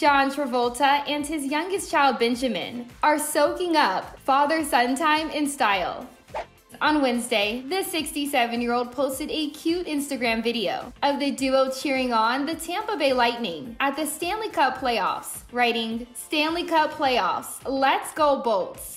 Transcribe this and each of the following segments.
John Travolta and his youngest child Benjamin are soaking up father-son time in style. On Wednesday, the 67-year-old posted a cute Instagram video of the duo cheering on the Tampa Bay Lightning at the Stanley Cup playoffs, writing, "Stanley Cup playoffs, let's go Bolts."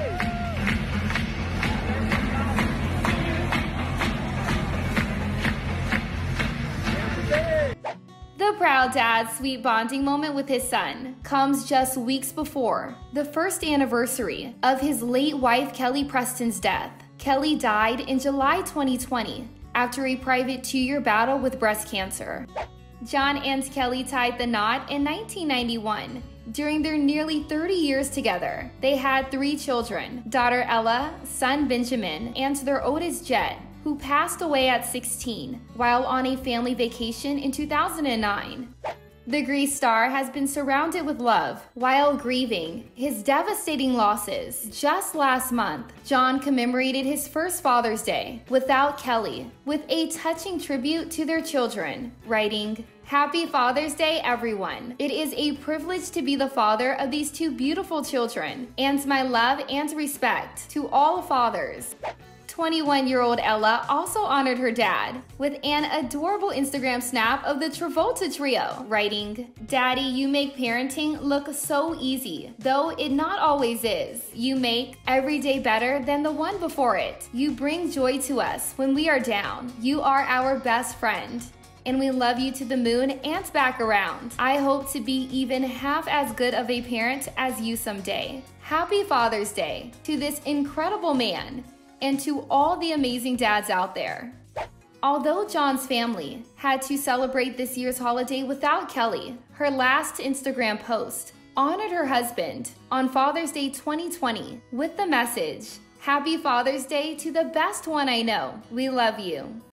The proud dad's sweet bonding moment with his son comes just weeks before the first anniversary of his late wife Kelly Preston's death. Kelly died in July 2020 after a private 2-year battle with breast cancer. John and Kelly tied the knot in 1991. During their nearly 30 years together, they had 3 children, daughter Ella, son Benjamin, and their oldest Jet, who passed away at 16 while on a family vacation in 2009. The Grease star has been surrounded with love while grieving his devastating losses. Just last month, John commemorated his first Father's Day without Kelly with a touching tribute to their children, writing, "Happy Father's Day, everyone. It is a privilege to be the father of these 2 beautiful children, and my love and respect to all fathers." 21-year-old Ella also honored her dad with an adorable Instagram snap of the Travolta trio, writing, "Daddy, you make parenting look so easy, though it not always is. You make every day better than the one before it. You bring joy to us when we are down. You are our best friend, and we love you to the moon and back around. I hope to be even half as good of a parent as you someday. Happy Father's Day to this incredible man and to all the amazing dads out there." Although John's family had to celebrate this year's holiday without Kelly, her last Instagram post honored her husband on Father's Day 2020 with the message, "Happy Father's Day to the best one I know. We love you."